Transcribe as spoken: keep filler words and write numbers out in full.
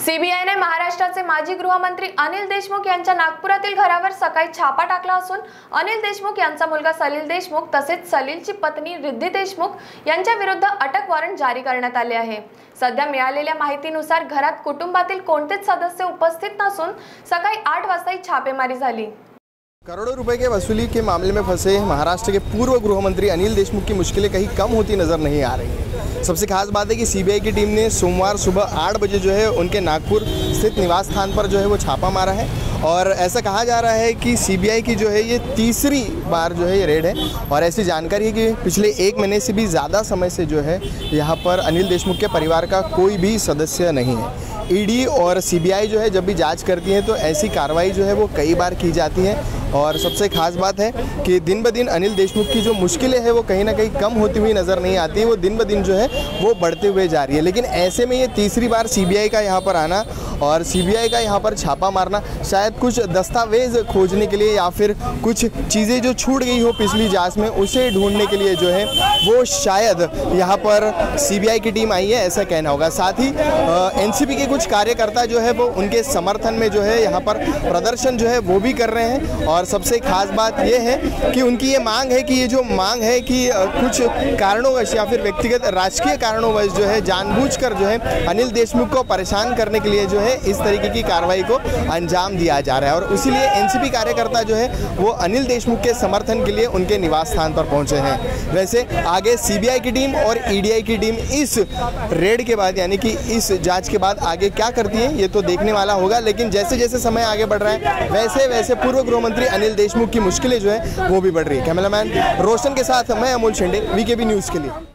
सीबीआयने महाराष्ट्राचे माजी गृहमंत्री अनिल देशमुख यांच्या नागपुरातील घरावर सकाळी छापा टाकला असून अनिल देशमुख यांचा मुलगा सलील देशमुख तसेच सलीलची पत्नी रिद्धी देशमुख यांच्या विरुद्ध अटक वॉरंट जारी करण्यात आले आहे। सध्या मिळालेल्या माहितीनुसार घरात कुटुंबातील कोणतेच सदस्य उपस्थित नसून सकाळी आठ वाजता ही छापेमारी झाली। करोड़ों रुपए के वसूली के मामले में फंसे महाराष्ट्र के पूर्व गृहमंत्री अनिल देशमुख की मुश्किलें कहीं कम होती नजर नहीं आ रही हैं। सबसे खास बात है कि सीबीआई की टीम ने सोमवार सुबह आठ बजे जो है उनके नागपुर स्थित निवास स्थान पर जो है वो छापा मारा है और ऐसा कहा जा रहा है कि सीबीआई की जो है ये तीसरी बार जो है ये रेड है और ऐसी जानकारी है कि पिछले एक महीने से भी ज़्यादा समय से जो है यहाँ पर अनिल देशमुख के परिवार का कोई भी सदस्य नहीं है। ईडी और सीबीआई जो है जब भी जांच करती है तो ऐसी कार्रवाई जो है वो कई बार की जाती है और सबसे खास बात है कि दिन ब दिन अनिल देशमुख की जो मुश्किलें हैं वो कहीं ना कहीं कम होती हुई नज़र नहीं आती, वो दिन ब दिन जो है वो बढ़ते हुए जा रही है। लेकिन ऐसे में ये तीसरी बार सीबीआई का यहाँ पर आना और सीबीआई का यहाँ पर छापा मारना शायद कुछ दस्तावेज खोजने के लिए या फिर कुछ चीज़ें जो छूट गई हो पिछली जांच में उसे ढूंढने के लिए जो है वो शायद यहाँ पर सीबीआई की टीम आई है, ऐसा कहना होगा। साथ ही एनसीपी के कुछ कार्यकर्ता जो है वो उनके समर्थन में जो है यहाँ पर प्रदर्शन जो है वो भी कर रहे हैं और सबसे खास बात ये है कि उनकी ये मांग है कि ये जो मांग है कि कुछ कारणोंवश या फिर व्यक्तिगत राजकीय कारणोंवश जो है जानबूझकर जो है अनिल देशमुख को परेशान करने के लिए जो है इस तरीके की कार्रवाई को अंजाम दिया जा रहा है और इसीलिए एनसीपी कार्यकर्ता जो है वो अनिल देशमुख के समर्थन के लिए उनके निवास स्थान पर पहुंचे हैं। वैसे आगे सीबीआई की टीम और ईडीआई की टीम इस रेड के बाद यानी कि इस जांच के बाद आगे क्या करती है ये तो देखने वाला होगा, लेकिन जैसे जैसे समय आगे बढ़ रहा है वैसे वैसे पूर्व गृहमंत्री अनिल देशमुख की मुश्किलें जो है वो भी बढ़ रही है। कैमरामैन रोशन के साथ मैं अमोल शिंदे, वीकेबी न्यूज़ के लिए।